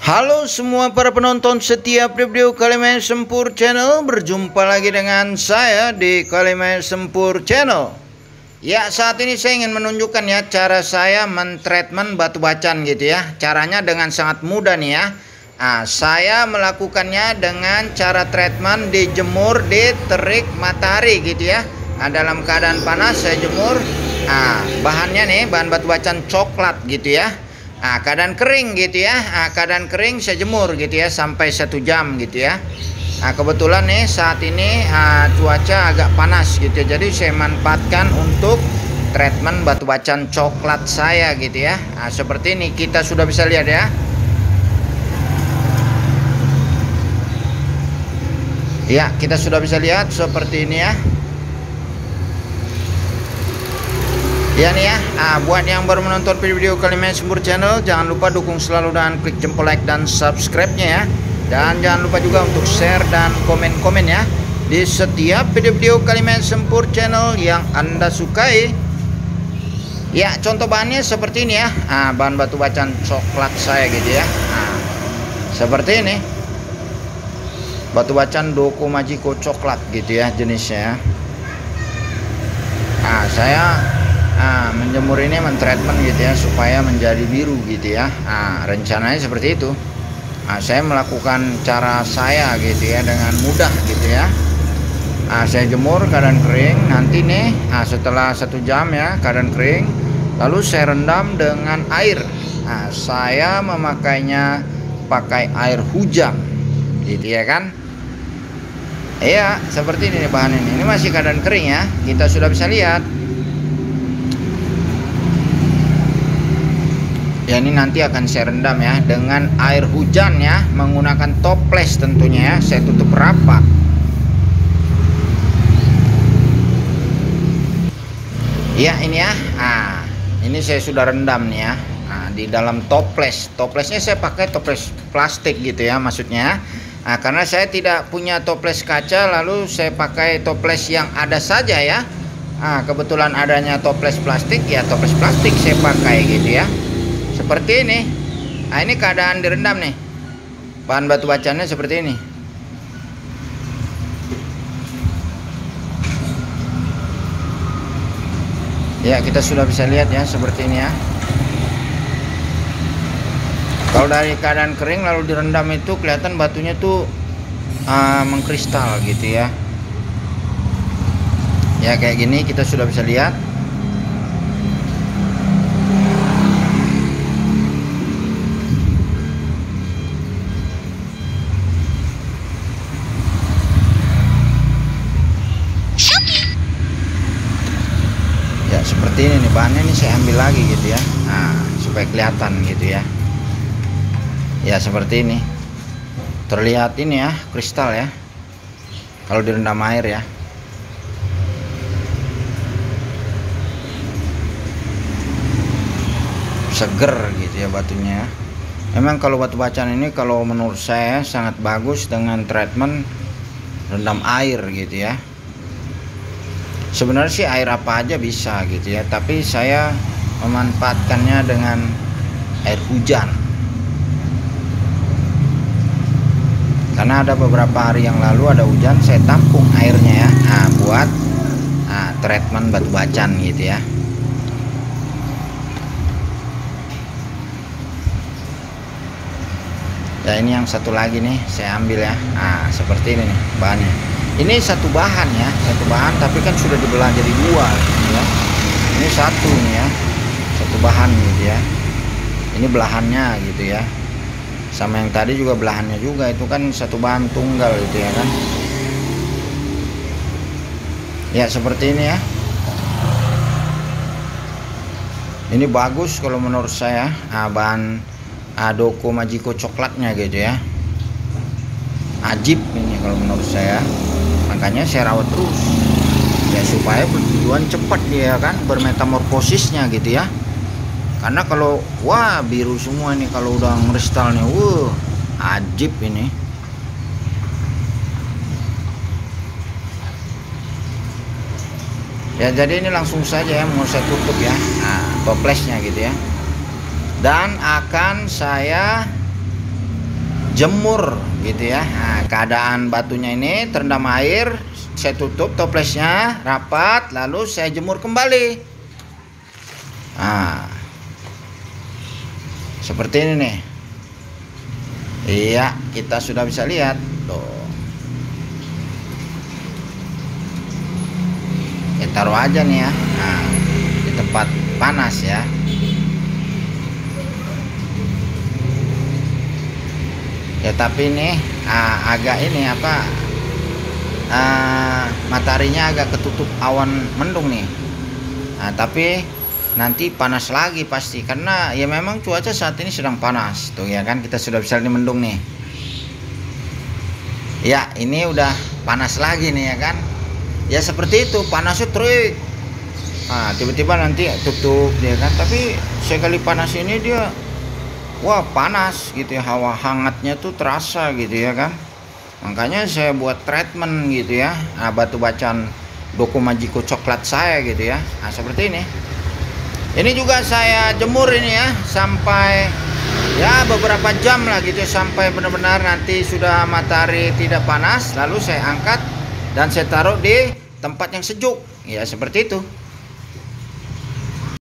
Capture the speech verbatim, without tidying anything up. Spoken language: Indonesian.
Halo semua para penonton setiap video Kalimae Sempur Channel. Berjumpa lagi dengan saya di Kalimae Sempur Channel. Ya, saat ini saya ingin menunjukkan ya cara saya mentreatment batu bacan gitu ya. Caranya dengan sangat mudah nih ya. Nah, saya melakukannya dengan cara treatment dijemur di terik matahari gitu ya. Nah, dalam keadaan panas saya jemur. Nah, bahannya nih bahan batu bacan coklat gitu ya. Nah, keadaan kering gitu ya. Nah, keadaan kering saya jemur gitu ya sampai satu jam gitu ya. Nah, kebetulan nih saat ini uh, cuaca agak panas gitu ya. Jadi saya manfaatkan untuk treatment batu bacan coklat saya gitu ya. Nah, seperti ini kita sudah bisa lihat ya. Ya, kita sudah bisa lihat seperti ini ya. Ya nih ya, nah, buat yang baru menonton video-video Kalimae Sempur Channel, jangan lupa dukung selalu dan klik jempol like dan subscribe-nya ya. Dan jangan lupa juga untuk share dan komen-komen ya di setiap video-video Kalimae Sempur Channel yang Anda sukai. Ya, contoh bahannya seperti ini ya. Nah, bahan batu bacan coklat saya gitu ya. Nah, seperti ini. Batu bacan Doko Majiko coklat gitu ya jenisnya. Nah, saya Nah, menjemur ini mentreatment gitu ya supaya menjadi biru gitu ya. Nah, rencananya seperti itu. Nah, saya melakukan cara saya gitu ya dengan mudah gitu ya. Nah, saya jemur keadaan kering. Nanti nih, nah, setelah satu jam ya keadaan kering, lalu saya rendam dengan air. Nah, saya memakainya pakai air hujan gitu ya kan. Iya, seperti ini bahan ini. Ini masih keadaan kering ya. Kita sudah bisa lihat. Ya, ini nanti akan saya rendam ya dengan air hujan ya, menggunakan toples tentunya ya. Saya tutup rapat. Ya, ini ya. Nah, ini saya sudah rendam nih ya. Nah, di dalam toples. Toplesnya saya pakai toples plastik gitu ya maksudnya. Nah, karena saya tidak punya toples kaca, lalu saya pakai toples yang ada saja ya. Nah, kebetulan adanya toples plastik ya, toples plastik saya pakai gitu ya. Seperti ini. Nah, ini keadaan direndam nih. Bahan batu bacannya seperti ini. Ya, kita sudah bisa lihat ya seperti ini ya. Kalau dari keadaan kering lalu direndam itu kelihatan batunya tuh uh, mengkristal gitu ya. Ya, kayak gini kita sudah bisa lihat. Seperti ini nih bahannya, ini saya ambil lagi gitu ya. Nah, supaya kelihatan gitu ya. Ya, seperti ini. Terlihat ini ya, kristal ya. Kalau direndam air ya. Seger gitu ya batunya. Memang kalau batu bacan ini kalau menurut saya sangat bagus dengan treatment rendam air gitu ya. Sebenarnya sih air apa aja bisa gitu ya, tapi saya memanfaatkannya dengan air hujan. Karena ada beberapa hari yang lalu ada hujan, saya tampung airnya ya. Nah, buat nah, treatment batu bacan gitu ya. Ya, ini yang satu lagi nih saya ambil ya. Nah, seperti ini nih bahannya. Ini satu bahan ya, satu bahan tapi kan sudah dibelah jadi dua gitu ya. Ini satu nih ya, satu bahan gitu ya. Ini belahannya gitu ya. Sama yang tadi juga belahannya juga, itu kan satu bahan tunggal gitu ya kan. Ya, seperti ini ya. Ini bagus kalau menurut saya. Nah, bahan Doko Majiko coklatnya gitu ya. Ajib ini kalau menurut saya. Makanya saya rawat terus ya supaya bertujuan cepat dia kan bermetamorfosisnya gitu ya. Karena kalau wah biru semua ini kalau udah kristalnya, wuh ajib ini. Ya, jadi ini langsung saja ya mau saya tutup ya. Nah, toplesnya gitu ya. Dan akan saya jemur gitu ya. Nah, keadaan batunya ini terendam air, saya tutup toplesnya rapat, lalu saya jemur kembali. Nah, seperti ini nih. Iya, kita sudah bisa lihat tuh. Ya, taruh aja nih ya. Nah, di tempat panas ya. Ya tapi ini ah, agak ini apa ah, mataharinya agak ketutup awan mendung nih. Nah, tapi nanti panas lagi pasti karena ya memang cuaca saat ini sedang panas tuh ya kan, kita sudah bisa di mendung nih. Ya ini udah panas lagi nih ya kan. Ya seperti itu, panasnya terik. Nah, tiba-tiba nanti tutup ya kan, tapi sekali panas ini dia wah panas gitu ya, hawa hangatnya tuh terasa gitu ya kan. Makanya saya buat treatment gitu ya. Nah, batu bacaan Doko Majiko coklat saya gitu ya. Nah, seperti ini. Ini juga saya jemur ini ya sampai ya beberapa jam lah gitu ya, sampai benar-benar nanti sudah matahari tidak panas, lalu saya angkat dan saya taruh di tempat yang sejuk. Ya seperti itu.